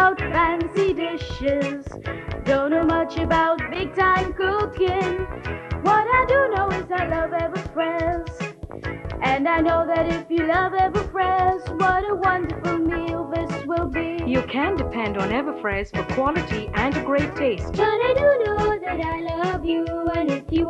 about fancy dishes. Don't know much about big time cooking. What I do know is I love Everfresh. And I know that if you love Everfresh, what a wonderful meal this will be. You can depend on Everfresh for quality and a great taste. But I do know that I love you, and if you